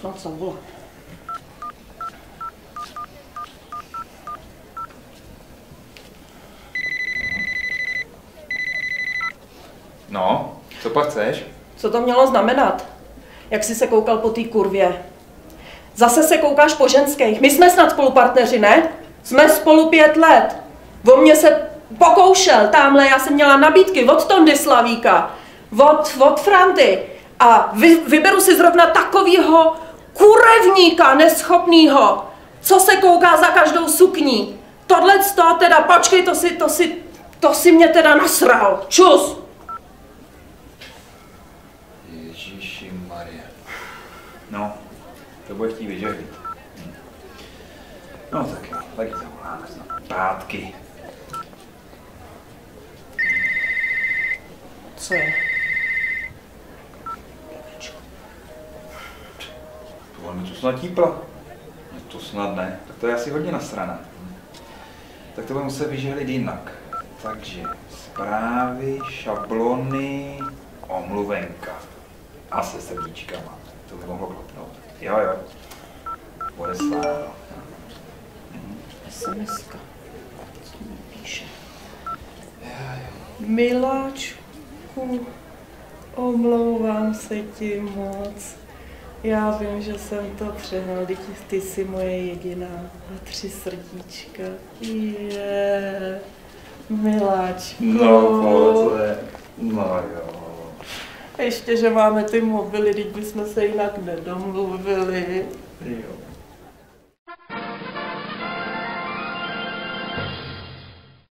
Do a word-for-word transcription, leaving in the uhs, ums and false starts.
snad zavolá. No, co pak chceš? Co to mělo znamenat? Jak jsi se koukal po té kurvě? Zase se koukáš po ženských. My jsme snad spolupartneři, ne? Jsme spolu pět let. O mě se pokoušel. Támhle já jsem měla nabídky od Tondy Slavíka, od, od Franty. A vy, vyberu si zrovna takovýho kurevníka neschopnýho, co se kouká za každou sukní. Tohle to teda, počkej, to si, to si, to si mě teda nasral. Čus! Ježišimaria. No, to bude chtít vyžehlit. Hm. No tak jo, tak ji zavoláme snad. Pátky. Co je? To mi tu snad típla. No to snad ne, tak to je asi hodně nasraná. Hm. Tak to bude muset vyžehlit jinak. Takže zprávy, šablony, omluvenka. A se srdíčkama. To by mohlo klapnout. Jo, jo. Bude sláno. SMSka. Co mi píše? Miláčku, omlouvám se ti moc. Já vím, že jsem to přehnal, ty, ty jsi moje jediná. A tři srdíčka. Je, miláčku. No, pohodle. No jo. Ještě, že máme ty mobily, teď bychom se jinak nedomluvili. Jo.